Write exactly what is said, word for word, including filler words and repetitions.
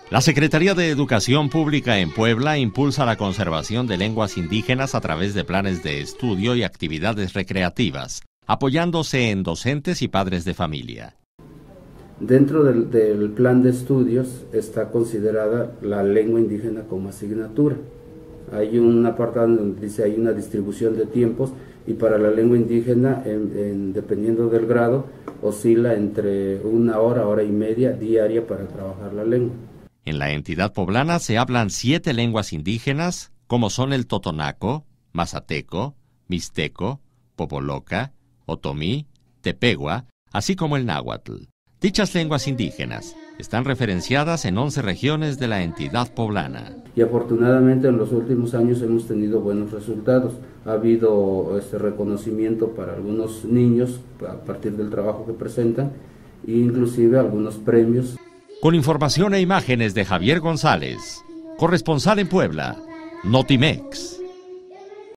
La Secretaría de Educación Pública en Puebla impulsa la conservación de lenguas indígenas a través de planes de estudio y actividades recreativas, apoyándose en docentes y padres de familia. Dentro del, del plan de estudios está considerada la lengua indígena como asignatura. Hay un apartado donde dice hay una distribución de tiempos y para la lengua indígena, en, en, dependiendo del grado, oscila entre una hora, hora y media diaria para trabajar la lengua. En la entidad poblana se hablan siete lenguas indígenas, como son el totonaco, mazateco, mixteco, popoloca, otomí, tepegua, así como el náhuatl. Dichas lenguas indígenas están referenciadas en once regiones de la entidad poblana. Y afortunadamente en los últimos años hemos tenido buenos resultados. Ha habido este reconocimiento para algunos niños a partir del trabajo que presentan e inclusive algunos premios. Con información e imágenes de Javier González, corresponsal en Puebla, Notimex.